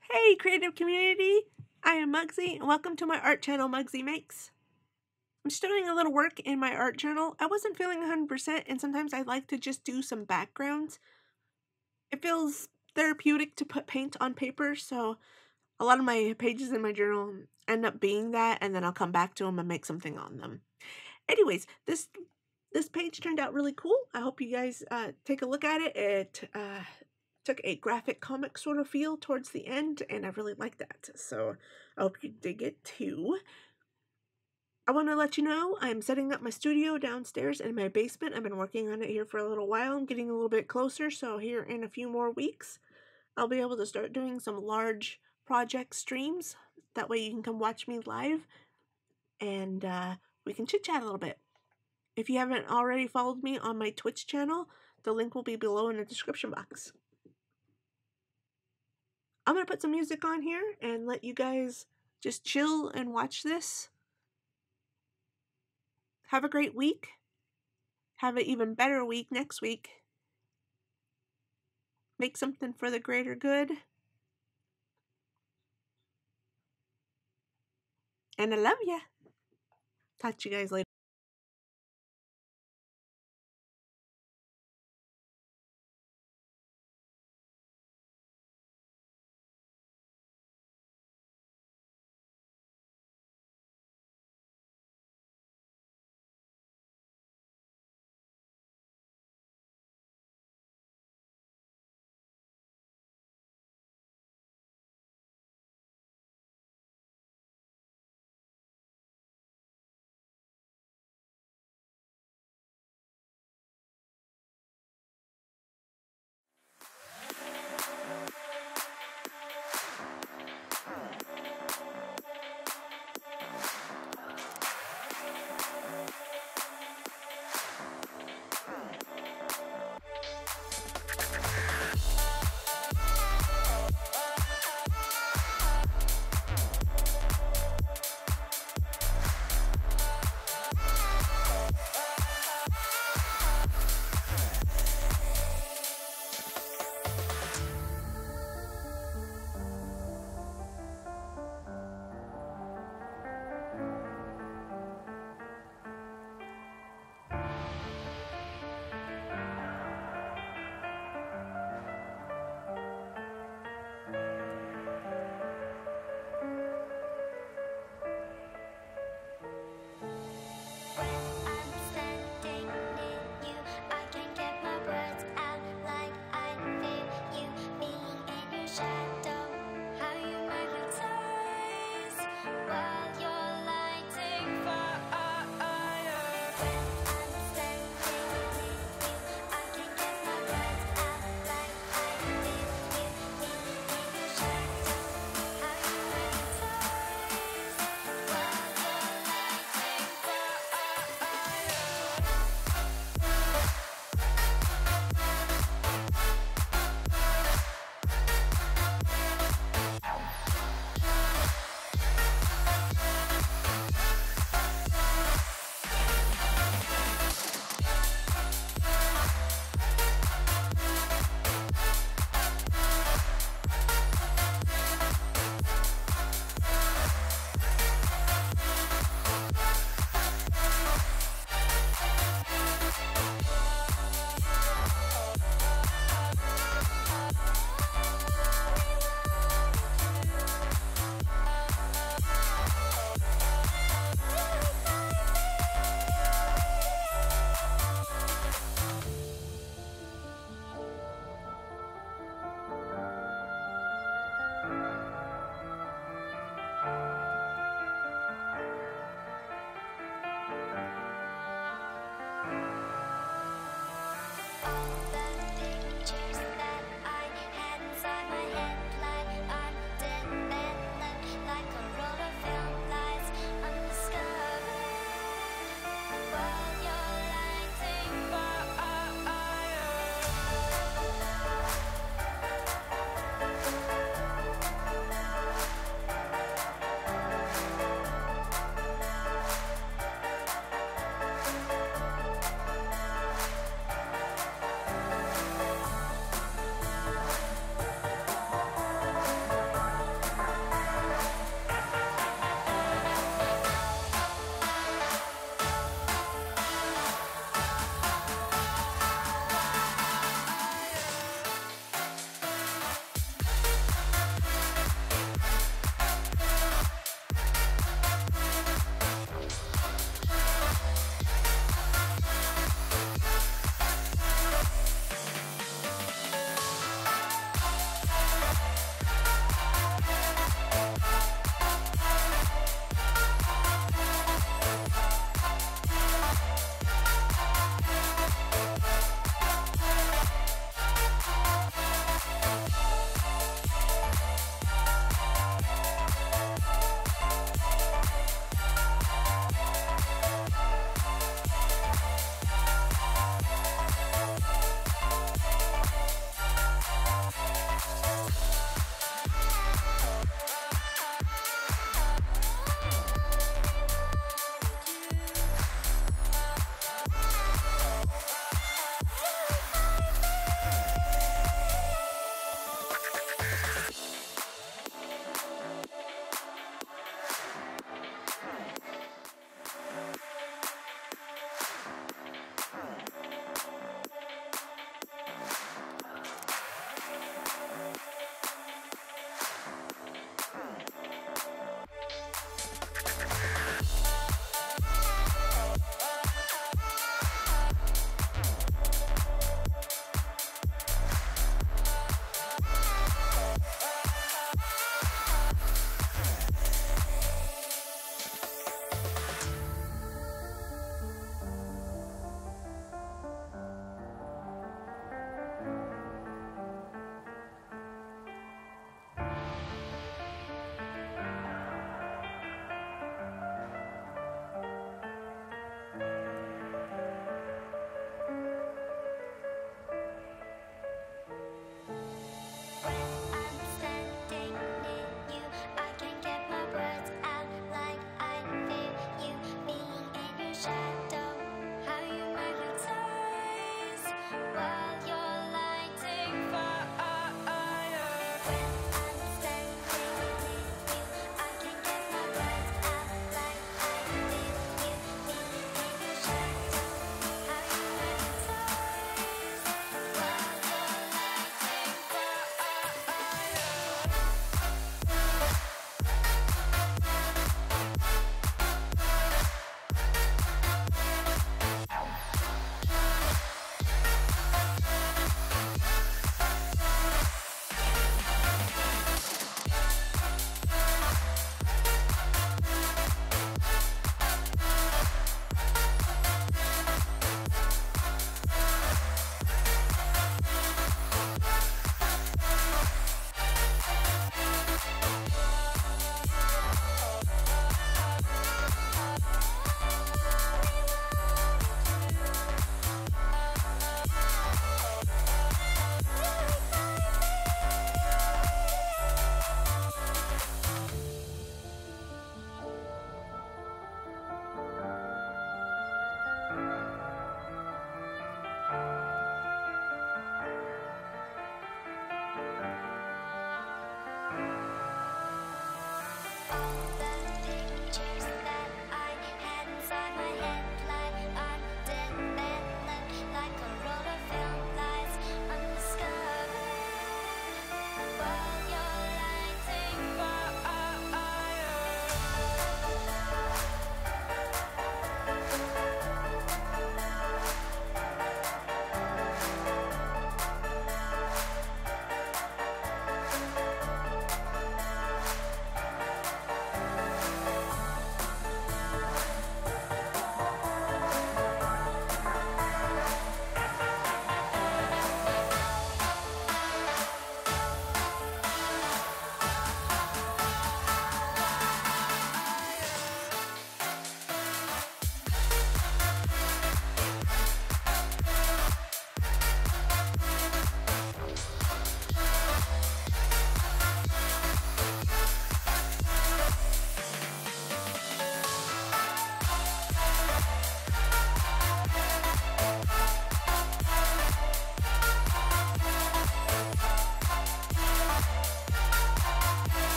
Hey creative community, I am Mugsy and welcome to my art channel Mugsy Makes. I'm just doing a little work in my art journal. I wasn't feeling 100% and sometimes I like to just do some backgrounds. It feels therapeutic to put paint on paper, so a lot of my pages in my journal end up being that, and then I'll come back to them and make something on them. Anyways, this page turned out really cool. I hope you guys take a look at it. It took a graphic comic sort of feel towards the end, and I really like that. So I hope you dig it too. I want to let you know I'm setting up my studio downstairs in my basement. I've been working on it here for a little while. I'm getting a little bit closer, so here in a few more weeks, I'll be able to start doing some large project streams. That way you can come watch me live, and we can chit-chat a little bit. If you haven't already followed me on my Twitch channel, the link will be below in the description box. I'm going to put some music on here and let you guys just chill and watch this. Have a great week. Have an even better week next week. Make something for the greater good. And I love ya. Talk to you guys later. Shine.